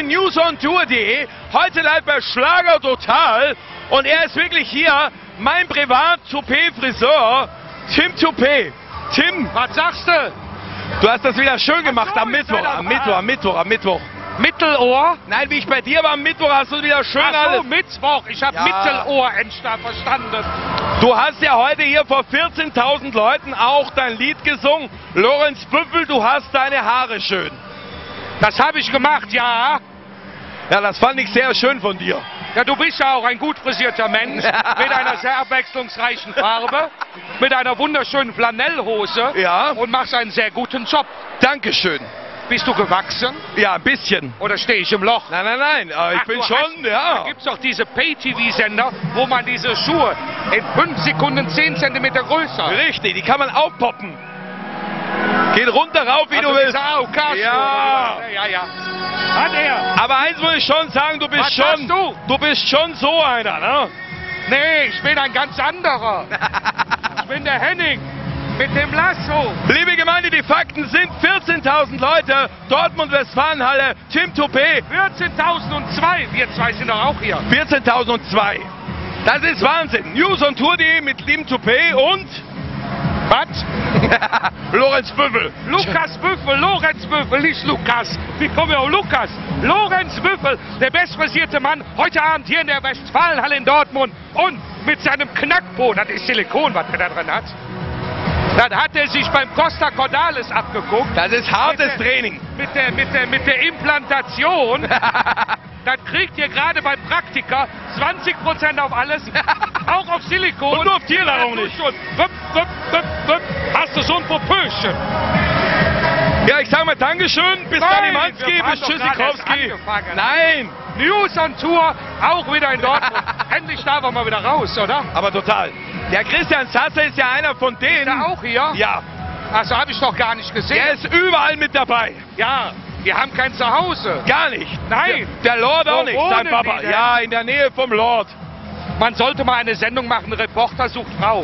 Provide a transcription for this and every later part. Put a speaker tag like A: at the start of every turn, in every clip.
A: newsontour.de, heute live bei Schlager Total. Und er ist wirklich hier, mein Privat-Toupet-Friseur, Tim Toupet. Tim,
B: Was sagst du?
A: du hast das wieder schön gemacht
B: so,
A: am Mittwoch,
B: ist
A: am Mittwoch.
B: Mittelohr?
A: Nein, wie ich bei dir war am Mittwoch, hast du wieder schön
B: Ach so,
A: alles.
B: Mittwoch. Ich habe
A: Ja.
B: Mittelohr verstanden.
A: Du hast ja heute hier vor 14.000 Leuten auch dein Lied gesungen. Lorenz Büffel, du hast deine Haare schön.
B: Das habe ich gemacht, ja.
A: Ja, das fand ich sehr schön von dir.
B: Ja, du bist ja auch ein gut frisierter Mensch mit einer sehr abwechslungsreichen Farbe, mit einer wunderschönen Flanellhose
A: Ja.
B: und machst einen sehr guten Job.
A: Dankeschön.
B: Bist du gewachsen
A: Ja, ein bisschen.
B: oder stehe ich im Loch?
A: Nein, aber ich
B: Ach,
A: bin
B: du
A: schon,
B: hast- Da
A: ja.
B: gibt es doch diese Pay-TV-Sender, wo man diese Schuhe in 5 Sekunden 10 cm größer.
A: Richtig, die kann man aufpoppen. Geht runter, rauf, wie du willst.
B: Diese AOK-Schuhe.
A: Ja.
B: Ja. Hat er.
A: Aber eins muss ich schon sagen, du bist
B: Was
A: schon,
B: sagst
A: du bist schon so einer, ne?
B: Nee, ich bin ein ganz anderer. Ich bin der Henning mit dem Lasso.
A: Liebe Gemeinde, die Fakten sind 14.000 Leute, Dortmund-Westfalenhalle, Tim Toupet,
B: 14.002. Wir zwei sind doch auch hier.
A: 14.002. Das ist Wahnsinn. Newsontour.de mit Tim Toupet und
B: Was?
A: Lorenz Büffel.
B: Lukas Büffel, Lorenz Büffel, nicht Lukas. Wie kommen wir auf Lukas? Lorenz Büffel, der bestfrisierte Mann, heute Abend hier in der Westfalenhalle in Dortmund. Und mit seinem Knackpo, das ist Silikon, was er da drin hat. Das hat er sich beim Costa Cordalis abgeguckt.
A: Das ist hartes
B: Mit der-
A: Training.
B: Mit der Implantation. Das kriegt ihr gerade beim Praktika 20% auf alles, auch auf Silikon.
A: Und nur auf Tiernahrung
B: Ja,
A: nicht.
B: schon. Wupp. Hast du so ein Popöchen?
A: Ja, ich sag mal Dankeschön, bis
B: Nein,
A: Danimanski,
B: wir waren
A: bis
B: doch gerade erst
A: Tschüssikowski.
B: angefangen.
A: Nein,
B: News on Tour, auch wieder in Dortmund. Endlich darf er mal wieder raus, oder?
A: aber total. Der Christian Sasse ist ja einer von
B: Ist
A: denen.
B: er auch hier?
A: Ja,
B: Also habe ich doch gar nicht gesehen.
A: der ist überall mit dabei.
B: Ja, wir haben kein Zuhause.
A: Gar nicht.
B: Nein.
A: Der Lord auch
B: Wo
A: nicht,
B: wohnen
A: sein Papa.
B: die denn?
A: Ja, in der Nähe vom Lord.
B: Man sollte mal eine Sendung machen, Reporter sucht Frau.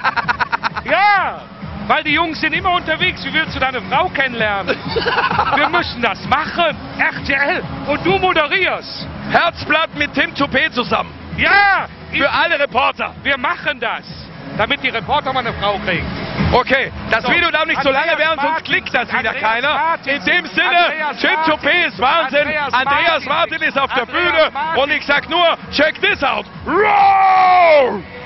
B: Ja, weil die Jungs sind immer unterwegs. Wie willst du deine Frau kennenlernen? Wir müssen das machen. RTL. Und du moderierst.
A: Herzblatt mit Tim Toupet zusammen.
B: Ja,
A: Für alle Reporter.
B: wir machen das. Damit die Reporter mal eine Frau kriegen.
A: Okay, das
B: So,
A: Video darf nicht so lange
B: Andreas
A: werden, sonst
B: Martin,
A: klickt das wieder
B: Andreas
A: keiner.
B: Martin,
A: In dem Sinne,
B: Andreas
A: Tim
B: Martin,
A: Toupet ist Wahnsinn. Andreas Martin ist auf der
B: Andreas
A: Bühne
B: Martin.
A: und ich sag nur, check this out. Roll!